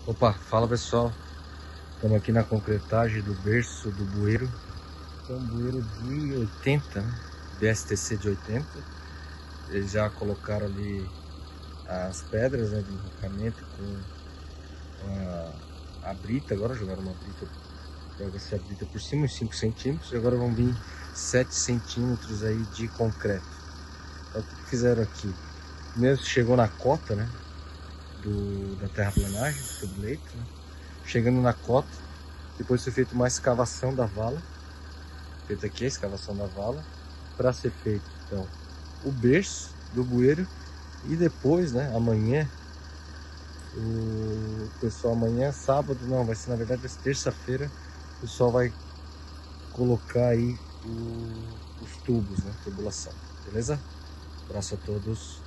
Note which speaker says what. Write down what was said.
Speaker 1: Opa, fala pessoal, estamos aqui na concretagem do berço do bueiro. É um bueiro de 80, né? BSTC de 80. Eles já colocaram ali as pedras, né, de enrocamento com a brita. Agora jogaram uma brita, joga essa brita por cima, uns 5 centímetros. E agora vão vir 7 centímetros aí de concreto. Então, o que fizeram aqui? Primeiro chegou na cota, né, da terraplanagem, do leito, né? Chegando na cota, depois foi feita uma escavação da vala, feita aqui a escavação da vala, para ser feito então o berço do bueiro. E depois, né, amanhã, o pessoal, amanhã, sábado, não, vai ser na verdade terça-feira, o pessoal vai colocar aí os tubos, né, tubulação, beleza? Abraço a todos.